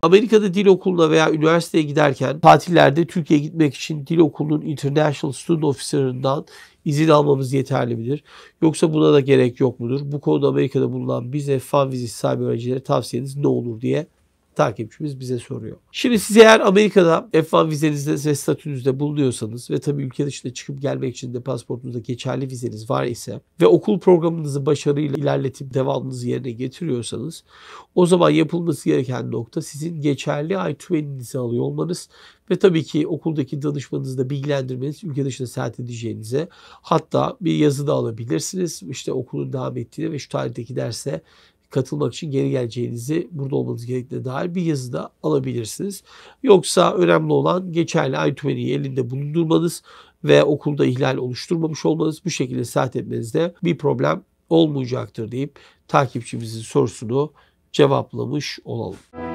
Amerika'da dil okuluna veya üniversiteye giderken tatillerde Türkiye'ye gitmek için dil okulunun International Student Officer'ından izin almamız yeterli midir? Yoksa buna da gerek yok mudur? Bu konuda Amerika'da bulunan bize fan vizesi sahibi öğrencilere tavsiyeniz ne olur diye takipçimiz bize soruyor. Şimdi siz eğer Amerika'da F1 vizenizde ve statünüzde bulunuyorsanız ve tabii ülke dışına çıkıp gelmek için de pasaportunuzda geçerli vizeniz var ise ve okul programınızı başarıyla ilerletip devamınızı yerine getiriyorsanız o zaman yapılması gereken nokta sizin geçerli I-20'nizi alıyor olmanız ve tabii ki okuldaki danışmanınızı da bilgilendirmeniz ülke dışına seyahat edeceğinize, hatta bir yazı da alabilirsiniz. İşte okulun devam ettiğini ve şu tarihteki derse katılmak için geri geleceğinizi, burada olmanız gerektiğine dair bir yazı da alabilirsiniz. Yoksa önemli olan geçerli I-20'yi elinde bulundurmanız ve okulda ihlal oluşturmamış olmanız, bu şekilde seyahat etmenizde bir problem olmayacaktır deyip takipçimizin sorusunu cevaplamış olalım.